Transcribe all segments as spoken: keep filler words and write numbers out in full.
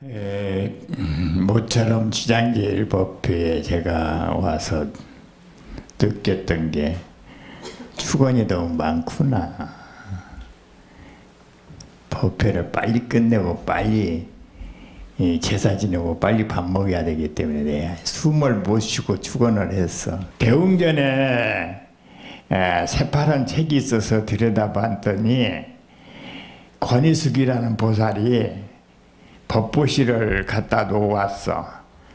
에, 모처럼 지장제일 법회에 제가 와서 느꼈던 게 축원이 너무 많구나. 법회를 빨리 끝내고 빨리 제사 지내고 빨리 밥 먹어야 되기 때문에 내가 숨을 못 쉬고 축원을 했어. 대웅전에 에, 새파란 책이 있어서 들여다봤더니 권희숙이라는 보살이 법보시를 갖다 놓았어.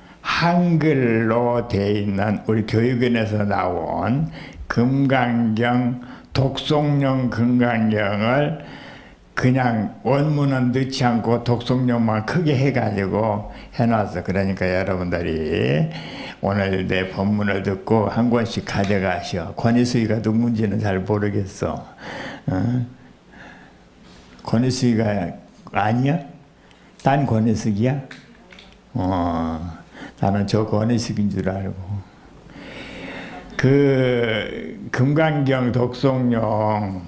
한글로 돼 있는 우리 교육원에서 나온 금강경, 독송용 금강경을 그냥 원문은 넣지 않고 독송용만 크게 해가지고 해놨어. 그러니까 여러분들이 오늘 내 법문을 듣고 한 권씩 가져가시오. 권희숙이가 누군지는 잘 모르겠어. 어? 권희숙이가 아니야? 딴 권희숙이야? 어, 나는 저 권희숙인 줄 알고. 그 금강경 독송용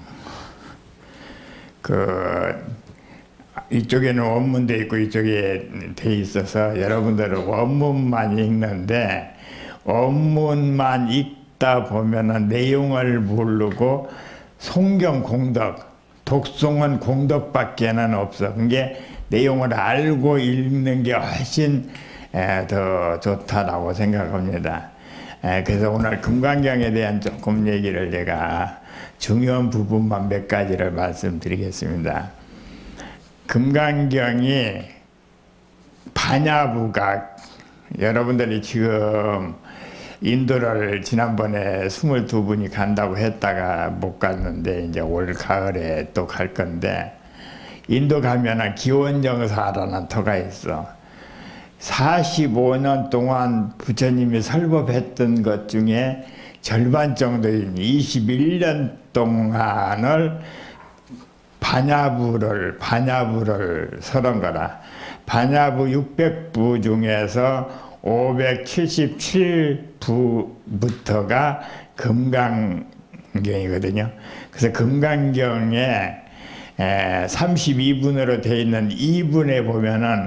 그 이쪽에는 원문돼 있고 이쪽에 돼 있어서 여러분들은 원문만 읽는데 원문만 읽다 보면은 내용을 모르고 송경 공덕, 독송은 공덕밖에는 없어. 그게 내용을 알고 읽는 게 훨씬 더 좋다라고 생각합니다. 그래서 오늘 금강경에 대한 조금 얘기를 제가 중요한 부분만 몇 가지를 말씀드리겠습니다. 금강경이 반야부각, 여러분들이 지금 인도를 지난번에 스물두 분이 간다고 했다가 못 갔는데 이제 올 가을에 또 갈 건데, 인도 가면은 기원정사라는 터가 있어. 사십오 년 동안 부처님이 설법했던 것 중에 절반 정도인 이십일 년 동안을 반야부를 반야부를 설한 거라. 반야부 육백 부 중에서 오백칠십칠 부부터가 금강경이거든요. 그래서 금강경에 에, 삼십이 분으로 되어 있는 이 분에 보면은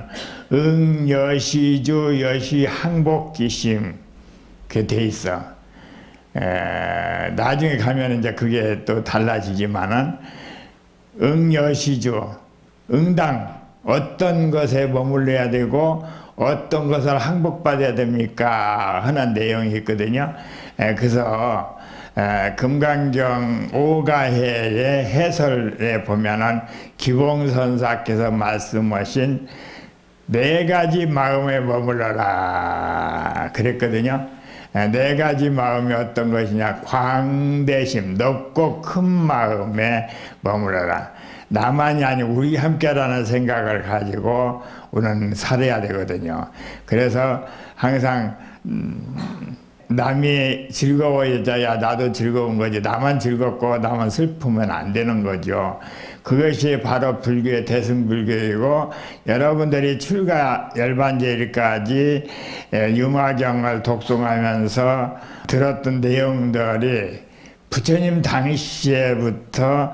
응여시주 여시 항복기심 그 돼 있어. 에, 나중에 가면 이제 그게 또 달라지지만은 응여시주 응당 어떤 것에 머물러야 되고 어떤 것을 항복받아야 됩니까 하는 내용이 있거든요. 에, 그래서 에, 금강경 오가해의 해설에 보면은 기봉선사께서 말씀하신 네 가지 마음에 머물러라 그랬거든요. 에, 네 가지 마음이 어떤 것이냐? 광대심, 넓고 큰 마음에 머물러라. 나만이 아니고 우리 함께라는 생각을 가지고 우리는 살아야 되거든요. 그래서 항상 음, 남이 즐거워져야 나도 즐거운 거지, 나만 즐겁고 나만 슬프면 안 되는 거죠. 그것이 바로 불교의 대승불교이고, 여러분들이 출가 열반제일까지 유마경을 독송하면서 들었던 내용들이 부처님 당시에부터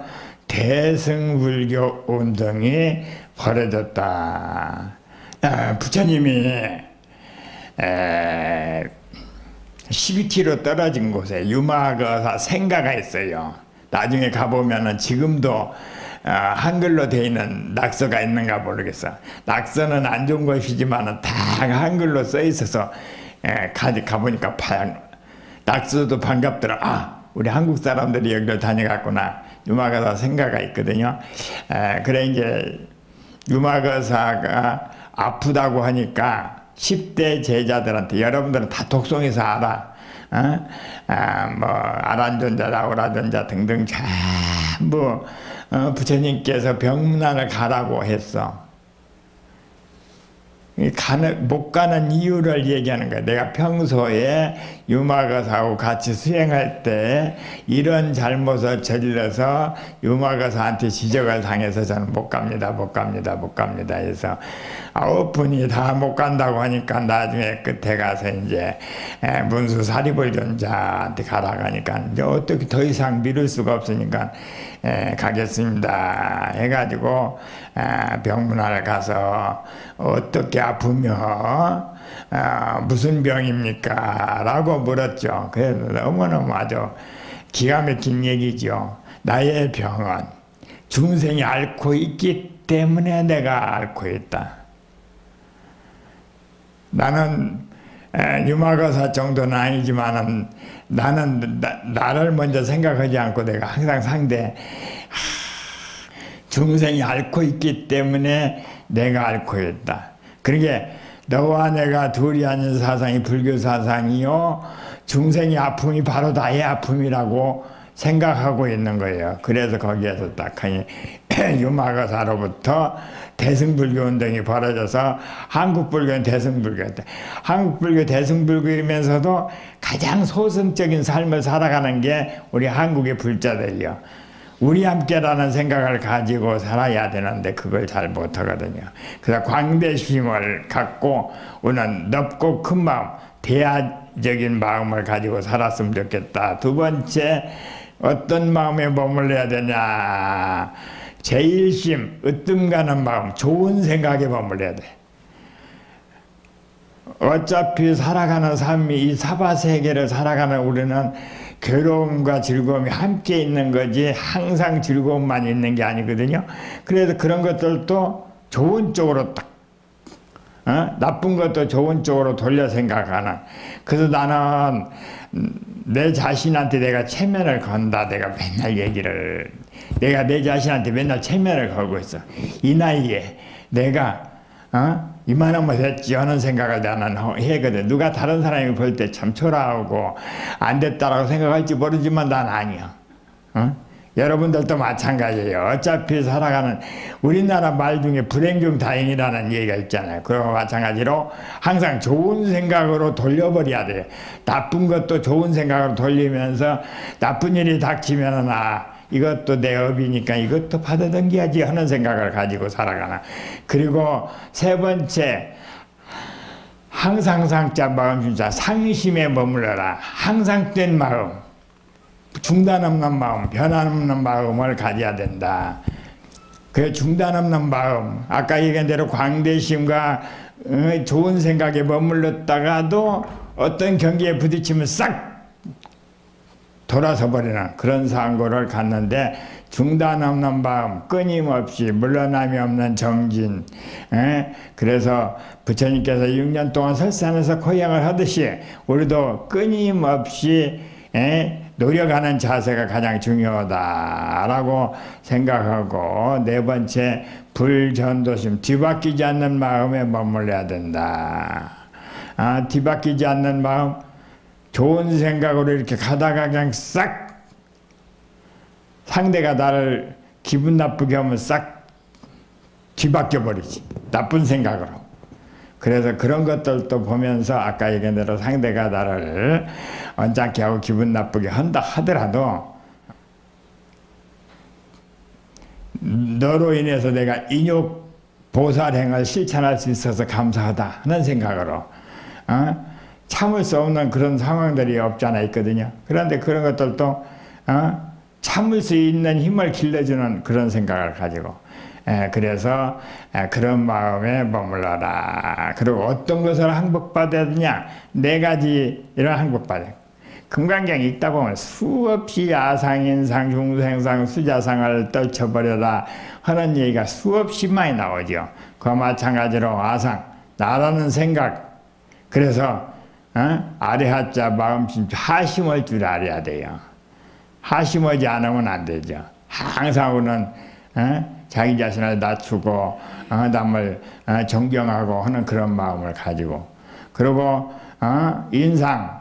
대승불교 운동이 벌어졌다. 아, 부처님이 에, 십이 킬로미터 떨어진 곳에 유마거사 생가가 있어요. 나중에 가보면은 지금도 어, 한글로 되어 있는 낙서가 있는가 모르겠어. 낙서는 안 좋은 것이지만은 다 한글로 써 있어서 에, 가, 가보니까 파양. 낙서도 반갑더라. 아, 우리 한국 사람들이 여기를 다녀갔구나. 유마거사 생가가 있거든요. 에, 그래 이제 유마거사가 아프다고 하니까 십 대 제자들한테, 여러분들은 다 독송에서 알아. 어? 아, 뭐 아란존자, 나오라존자 등등 전부 어, 부처님께서 병문안을 가라고 했어. 가는, 못 가는 이유를 얘기하는 거야. 내가 평소에 유마거사하고 같이 수행할 때 이런 잘못을 저질러서 유마거사한테 지적을 당해서 저는 못 갑니다, 못 갑니다, 못 갑니다 해서 아홉 분이 다 못 간다고 하니까 나중에 끝에 가서 이제 문수 사리불존자한테 가라고 하니까 이제 어떻게 더 이상 미룰 수가 없으니까 에, 가겠습니다 해가지고 아, 병문안을 가서 어떻게 아프며 아, 무슨 병입니까? 라고 물었죠. 그래서 너무너무 아주 기가 막힌 얘기죠. 나의 병은 중생이 앓고 있기 때문에 내가 앓고 있다. 나는 에, 유마거사 정도는 아니지만은 나는 나, 나를 먼저 생각하지 않고 내가 항상 상대 하, 중생이 앓고 있기 때문에 내가 앓고 있다. 그러게 너와 내가 둘이 아닌 사상이 불교 사상이요 중생의 아픔이 바로 나의 아픔이라고 생각하고 있는 거예요. 그래서 거기에서 딱하니 유마거사로부터 대승불교 운동이 벌어져서 한국불교는 대승불교였다. 한국불교 대승불교이면서도 가장 소승적인 삶을 살아가는 게 우리 한국의 불자들이요. 우리 함께라는 생각을 가지고 살아야 되는데 그걸 잘 못하거든요. 그래서 광대심을 갖고 우리는 넓고 큰 마음, 대야적인 마음을 가지고 살았으면 좋겠다. 두 번째, 어떤 마음에 머물러야 되냐. 제일심, 으뜸 가는 마음, 좋은 생각에 머물러야 돼. 어차피 살아가는 삶이 이 사바세계를 살아가는 우리는 괴로움과 즐거움이 함께 있는 거지 항상 즐거움만 있는 게 아니거든요. 그래서 그런 것들도 좋은 쪽으로 딱 어? 나쁜 것도 좋은 쪽으로 돌려 생각하는. 그래서 나는 내 자신한테 내가 체면을 건다. 내가 맨날 얘기를 내가 내 자신한테 맨날 체면을 걸고 있어. 이 나이에 내가 어? 이만하면 됐지 하는 생각을 나는 해거든. 누가 다른 사람이 볼 때 참 초라하고 안 됐다라고 생각할지 모르지만 난 아니야. 어? 여러분들도 마찬가지예요. 어차피 살아가는 우리나라 말 중에 불행 중 다행이라는 얘기가 있잖아요. 그와 마찬가지로 항상 좋은 생각으로 돌려버려야 돼요. 나쁜 것도 좋은 생각으로 돌리면서 나쁜 일이 닥치면은 아 이것도 내 업이니까 이것도 받아당겨야지 하는 생각을 가지고 살아가나. 그리고 세 번째, 항상 상자 마음 진짜 상심에 머물러라. 항상 된 마음, 중단 없는 마음, 변함없는 마음을 가져야 된다. 그 중단 없는 마음, 아까 얘기한 대로 광대심과 어, 좋은 생각에 머물렀다가도 어떤 경기에 부딪히면 싹 돌아서 버리는 그런 상고를 갖는데, 중단 없는 마음, 끊임없이 물러남이 없는 정진. 에? 그래서 부처님께서 육 년 동안 설산에서 코양을 하듯이 우리도 끊임없이 에? 노력하는 자세가 가장 중요하다라고 생각하고, 네 번째, 불전도심, 뒤바뀌지 않는 마음에 머물러야 된다. 아, 뒤바뀌지 않는 마음, 좋은 생각으로 이렇게 가다가 그냥 싹 상대가 나를 기분 나쁘게 하면 싹 뒤바뀌어 버리지. 나쁜 생각으로. 그래서 그런 것들도 보면서 아까 얘기한 대로 상대가 나를 언짢게 하고 기분 나쁘게 한다 하더라도 너로 인해서 내가 인욕 보살행을 실천할 수 있어서 감사하다 하는 생각으로 어? 참을 수 없는 그런 상황들이 없잖아 있거든요. 그런데 그런 것들도 어? 참을 수 있는 힘을 길러주는 그런 생각을 가지고 에, 그래서 에, 그런 마음에 머물러라. 그리고 어떤 것을 항복받아야 되냐, 네 가지를 항복받아야 돼. 금강경 읽다 보면 수없이 아상인상 중생상 수자상을 떨쳐버려라 하는 얘기가 수없이 많이 나오죠. 그와 마찬가지로 아상, 나라는 생각. 그래서 어? 아래하자 마음심 하심할 줄 알아야 돼요. 하심하지 않으면 안 되죠. 항상 우리는 어? 자기 자신을 낮추고 어? 남을 어? 존경하고 하는 그런 마음을 가지고, 그리고 어? 인상,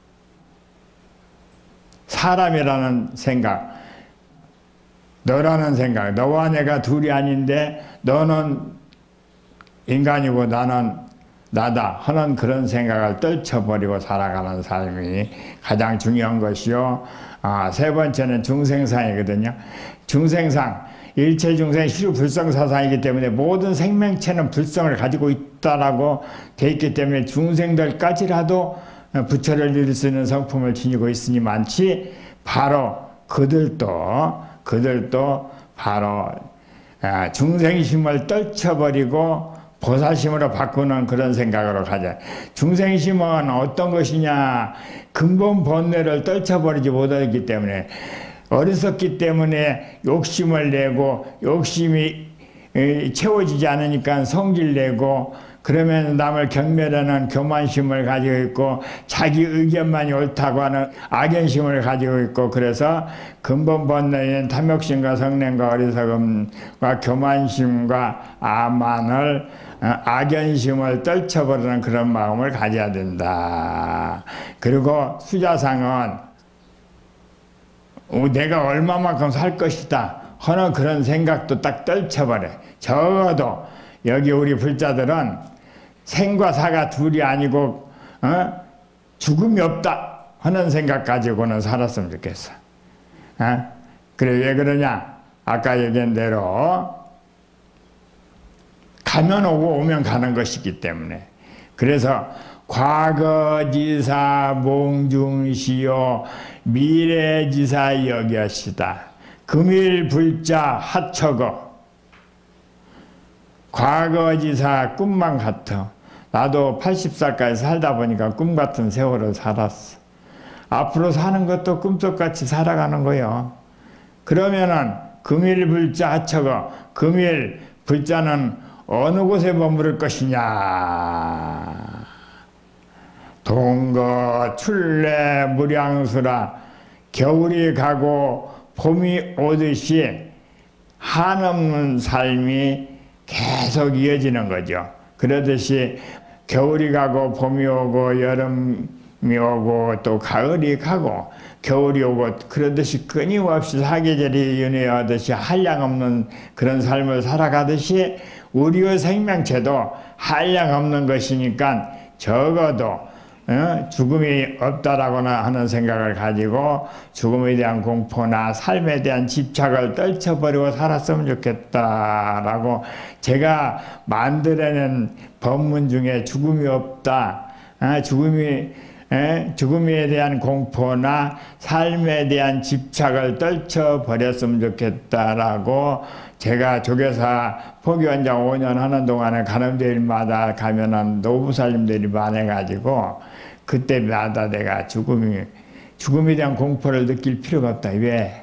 사람이라는 생각, 너라는 생각, 너와 내가 둘이 아닌데 너는 인간이고 나는 나다 하는 그런 생각을 떨쳐버리고 살아가는 삶이 가장 중요한 것이요. 아, 세 번째는 중생상이거든요. 중생상, 일체 중생이 실불성사상이기 때문에 모든 생명체는 불성을 가지고 있다라고 돼 있기 때문에 중생들까지라도 부처를 이룰 수 있는 성품을 지니고 있으니 많지, 바로 그들도 그들도 바로 중생심을 떨쳐버리고 보살심으로 바꾸는 그런 생각으로 가자. 중생심은 어떤 것이냐, 근본 본래를 떨쳐버리지 못하기 때문에, 어리석기 때문에 욕심을 내고 욕심이 채워지지 않으니까 성질 내고, 그러면 남을 경멸하는 교만심을 가지고 있고 자기 의견만이 옳다고 하는 악연심을 가지고 있고, 그래서 근본 본래인 탐욕심과 성냄과 어리석음과 교만심과 아만을 악연심을 떨쳐버리는 그런 마음을 가져야 된다. 그리고 수자상은 내가 얼마만큼 살 것이다 하는 그런 생각도 딱 떨쳐버려. 적어도 여기 우리 불자들은 생과 사가 둘이 아니고 어? 죽음이 없다 하는 생각 가지고는 살았으면 좋겠어. 어? 그래, 왜 그러냐? 아까 얘기한 대로 가면 오고 오면 가는 것이기 때문에. 그래서 과거지사 몽중시요 미래지사 여겨시다. 금일불자 하처거. 과거지사 꿈만 같아. 나도 팔십 살까지 살다 보니까 꿈같은 세월을 살았어. 앞으로 사는 것도 꿈속같이 살아가는 거예요. 그러면은 금일불자 하처거. 금일 불자는 어느 곳에 머무를 것이냐. 동거 출래 무량수라. 겨울이 가고 봄이 오듯이 한없는 삶이 계속 이어지는 거죠. 그러듯이 겨울이 가고 봄이 오고 여름이 오고 또 가을이 가고 겨울이 오고, 그러듯이 끊임없이 사계절이 윤회하듯이 한량없는 그런 삶을 살아가듯이 우리의 생명체도 한량없는 것이니까 적어도 어? 죽음이 없다라고나 하는 생각을 가지고 죽음에 대한 공포나 삶에 대한 집착을 떨쳐버리고 살았으면 좋겠다라고 제가 만들어낸 법문 중에 죽음이 없다, 어? 죽음이 에? 죽음에 대한 공포나 삶에 대한 집착을 떨쳐버렸으면 좋겠다라고 제가 조계사 포교원장 오 년 하는 동안에 가늠대일마다 가면은 노부살님들이 많아가지고 그때마다 내가 죽음이, 죽음에 대한 공포를 느낄 필요가 없다. 왜?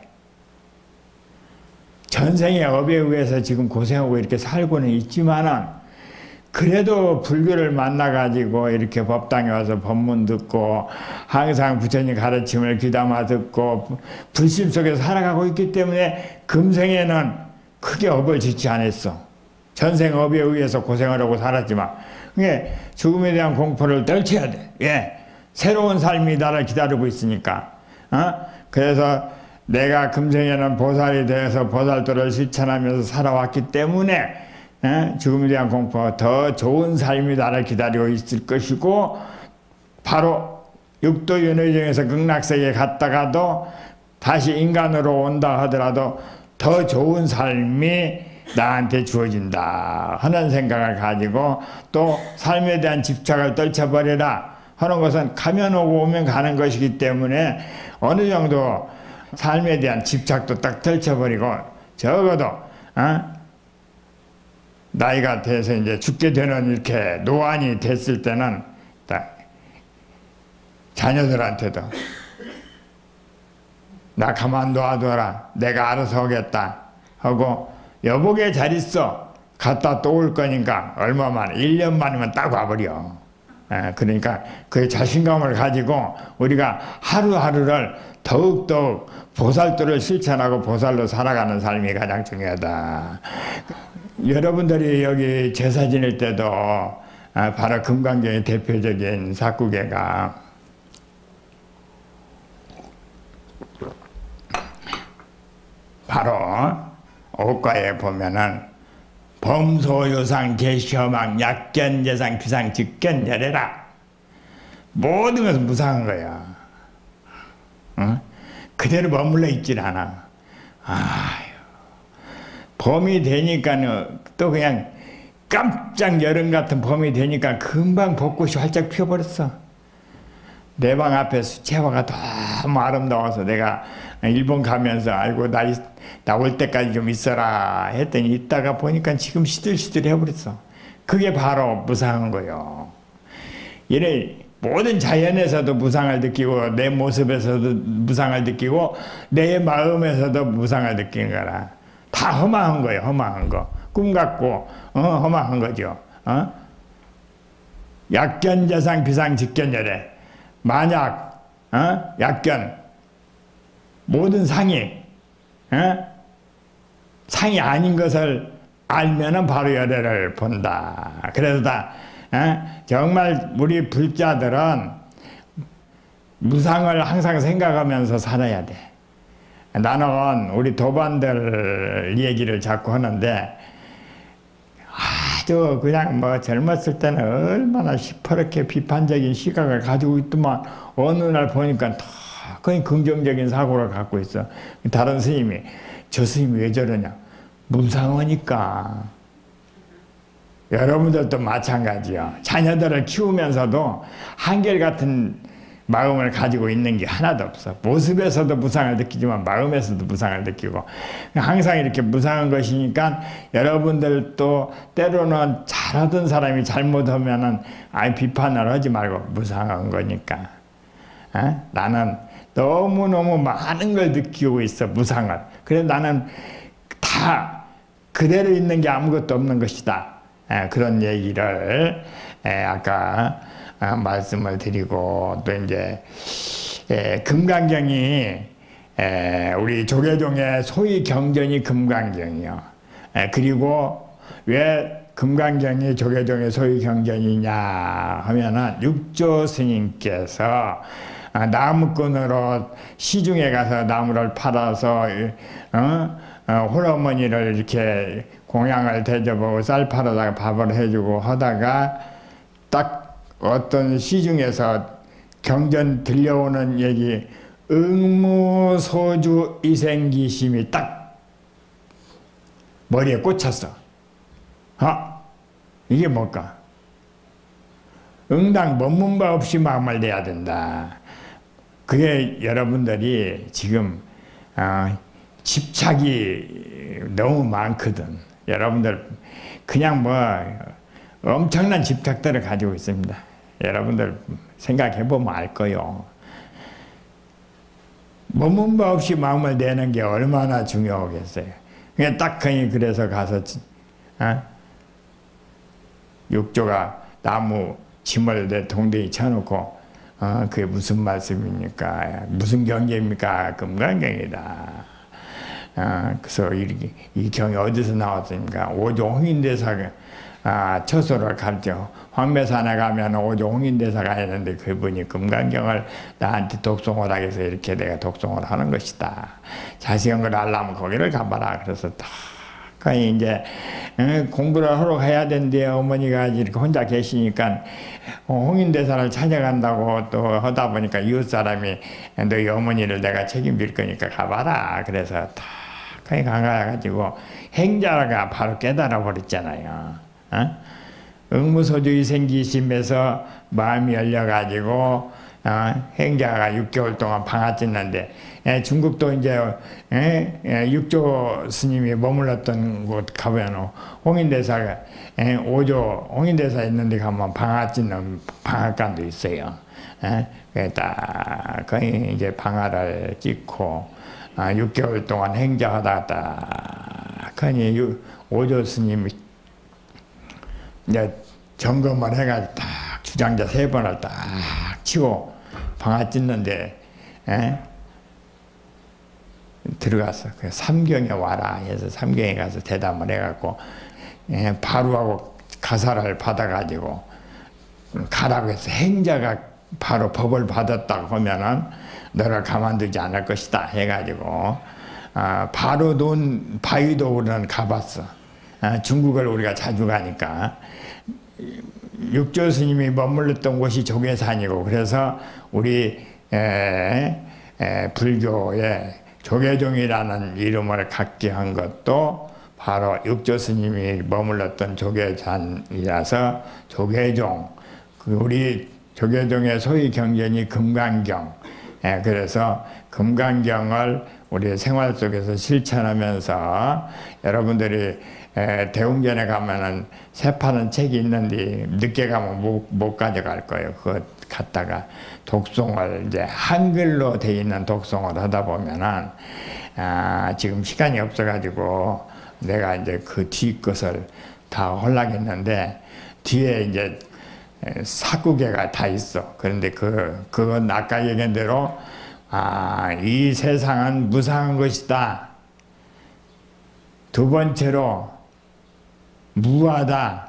전생의 업에 의해서 지금 고생하고 이렇게 살고는 있지만은 그래도 불교를 만나가지고 이렇게 법당에 와서 법문 듣고 항상 부처님 가르침을 귀담아 듣고 불심 속에서 살아가고 있기 때문에 금생에는 크게 업을 짓지 않았어. 전생 업에 의해서 고생을 하고 살았지만, 그게 죽음에 대한 공포를 떨쳐야 돼. 예. 새로운 삶이 나를 기다리고 있으니까. 어? 그래서 내가 금생에는 보살이 되어서 보살도를 실천하면서 살아왔기 때문에 에? 죽음에 대한 공포가 더 좋은 삶이 나를 기다리고 있을 것이고, 바로 육도윤회중에서 극락세계에 갔다가도 다시 인간으로 온다 하더라도 더 좋은 삶이 나한테 주어진다 하는 생각을 가지고, 또 삶에 대한 집착을 떨쳐버리라 하는 것은 가면 오고 오면 가는 것이기 때문에 어느 정도 삶에 대한 집착도 딱 떨쳐버리고, 적어도 어? 나이가 돼서 이제 죽게 되는 이렇게 노안이 됐을 때는 딱 자녀들한테도 나 가만 놔둬라, 내가 알아서 하겠다 하고, 여보게 잘 있어, 갔다 또 올 거니까 얼마 만에 일 년 만이면 딱 와버려. 에, 그러니까 그 자신감을 가지고 우리가 하루하루를 더욱더욱 보살도를 실천하고 보살로 살아가는 삶이 가장 중요하다. 여러분들이 여기 제사 지낼 때도 아, 바로 금강경의 대표적인 사구계가 바로 옷가에 보면은 범소유상 개시허망 약견재상 비상 직견열애라, 모든 것은 무상한 거야. 어? 그대로 머물러 있질 않아. 아유, 봄이 되니까는 또 그냥 깜짝 여름 같은 봄이 되니까 금방 벚꽃이 활짝 피어버렸어. 내 방 앞에 수채화가 너무 아름다워서 내가 일본 가면서 아이고 나 나 올 때까지 좀 있어라 했더니 있다가 보니까 지금 시들시들 해버렸어. 그게 바로 무상한 거요. 이래 모든 자연에서도 무상을 느끼고 내 모습에서도 무상을 느끼고 내 마음에서도 무상을 느끼는 거라. 다 허망한 거예요. 허망한 거. 꿈 같고 어, 허망한 거죠. 어? 약견자상 비상직견열에 만약 어? 약견 모든 상이 어? 상이 아닌 것을 알면은 바로 열애를 본다. 그래서 다 어? 정말 우리 불자들은 무상을 항상 생각하면서 살아야 돼. 나는 우리 도반들 얘기를 자꾸 하는데 아주 그냥 뭐 젊었을 때는 얼마나 시퍼렇게 비판적인 시각을 가지고 있더만 어느 날 보니까 다 거의 긍정적인 사고를 갖고 있어. 다른 스님이 저 스님이 왜 저러냐. 무상하니까. 여러분들도 마찬가지요. 자녀들을 키우면서도 한결같은 마음을 가지고 있는 게 하나도 없어. 모습에서도 무상을 느끼지만 마음에서도 무상을 느끼고 항상 이렇게 무상한 것이니까 여러분들도 때로는 잘하던 사람이 잘못하면은 아예 비판을 하지 말고 무상한 거니까. 어? 나는 너무너무 많은 걸 느끼고 있어. 무상을. 그래서 나는 다 그대로 있는 게 아무것도 없는 것이다. 에, 그런 얘기를 에, 아까 아, 말씀을 드리고 또 이제 에, 금강경이 에, 우리 조계종의 소위 경전이 금강경이요. 에, 그리고 왜 금강경이 조계종의 소위 경전이냐 하면은 육조 스님께서 아, 나무꾼으로 시중에 가서 나무를 팔아서 어? 어, 홀어머니를 이렇게 공양을 대접하고 쌀 팔아다가 밥을 해주고 하다가 딱 어떤 시중에서 경전 들려오는 얘기 응무소주 이생기심이 딱 머리에 꽂혔어. 아, 이게 뭘까? 응당 머문 바 없이 마음을 내야 된다. 그게 여러분들이 지금 어, 집착이 너무 많거든. 여러분들 그냥 뭐 엄청난 집착들을 가지고 있습니다. 여러분들 생각해보면 알 거요. 머문 바 없이 마음을 내는 게 얼마나 중요하겠어요. 그냥 딱 그래서 가서 어? 육조가 나무 짐을 내 동댕이 쳐놓고 어, 그게 무슨 말씀입니까? 무슨 경계입니까? 금강경이다. 어, 그래서 이, 이 경이 어디서 나왔습니까? 오조 홍인대사가 아, 처소를 갔죠. 황매산에 가면 오조 홍인대사가 있는데 그분이 금강경을 나한테 독송을 하기 위해서 이렇게 내가 독송을 하는 것이다. 자세한 걸 알려면 거기를 가봐라. 그래서 다 거의 이제 어, 공부를 하러 가야 된대. 어머니가 이렇게 혼자 계시니까 어, 홍인대사를 찾아간다고 또 하다 보니까 이웃 사람이 너희 어머니를 내가 책임질 거니까 가봐라. 그래서 다 거기 가가지고 행자가 바로 깨달아 버렸잖아요. 어? 응무소주의 생기심에서 마음이 열려가지고 어? 행자가 육 개월 동안 방아 찢는데 에, 중국도 이제 에, 에, 육조 스님이 머물렀던 곳 가보면 홍인대사가 에, 오조 홍인대사 있는데 가면 방아 찢는 방앗간도 있어요. 에, 딱 거기 이제 방아를 찢고 아, 육 개월 동안 행자하다가 딱 거기 오조 스님이 이제 점검을 해가지고 딱 주장자 세 번을 딱 치고 방아 찢는데 에? 들어갔어. 그 삼경에 와라 해서 삼경에 가서 대담을 해갖고 에, 바로하고 가사를 받아가지고 가라고 해서 행자가 바로 법을 받았다고 하면은 너를 가만두지 않을 것이다 해가지고 아, 바로 논 바위도는 가봤어. 아, 중국을 우리가 자주 가니까 육조 스님이 머물렀던 곳이 조계산이고 그래서 우리 에, 에, 불교의 조계종이라는 이름을 갖게 한 것도 바로 육조 스님이 머물렀던 조계산이라서 조계종, 그 우리 조계종의 소위 경전이 금강경. 에, 그래서 금강경을 우리 생활 속에서 실천하면서 여러분들이 에, 대웅전에 가면은 새 파는 책이 있는데 늦게 가면 못, 못 가져갈 거예요. 그거 갖다가 독송을 이제 한글로 돼 있는 독송을 하다 보면은 아, 지금 시간이 없어가지고 내가 이제 그 뒤 것을 다 하려겠는데 뒤에 이제 사구개가 다 있어. 그런데 그 그건 아까 얘기한 대로 아, 이 세상은 무상한 것이다. 두 번째로 무하다.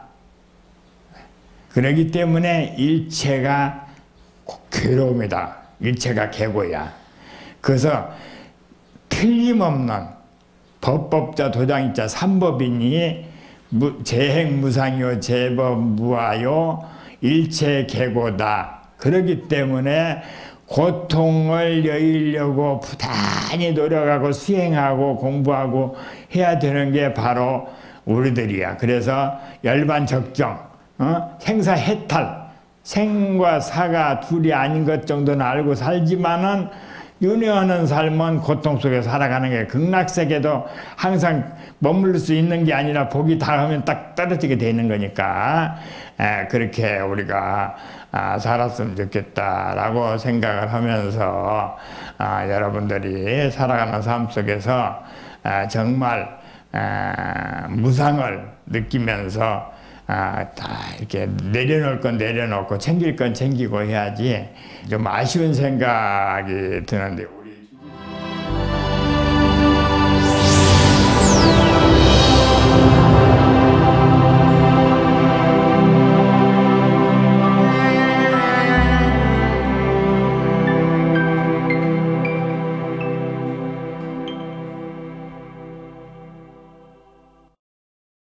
그러기 때문에 일체가 괴로움이다. 일체가 괴고야. 그래서 틀림없는 법법자 도장이자 삼법이니 재행무상이요 재법무하요 일체 괴고다. 그렇기 때문에 고통을 여의려고 부단히 노력하고 수행하고 공부하고 해야 되는 게 바로 우리들이야. 그래서 열반적정, 어? 생사해탈, 생과 사가 둘이 아닌 것 정도는 알고 살지만은 윤회하는 삶은 고통 속에 살아가는 게 극락세계도 항상 머물 수 있는 게 아니라 복이 닿으면 딱 떨어지게 되는 거니까 에, 그렇게 우리가 아, 살았으면 좋겠다라고 생각을 하면서 아, 여러분들이 살아가는 삶 속에서 아, 정말 아, 무상을 느끼면서 아, 다 이렇게 내려놓을 건 내려놓고 챙길 건 챙기고 해야지 좀 아쉬운 생각이 드는데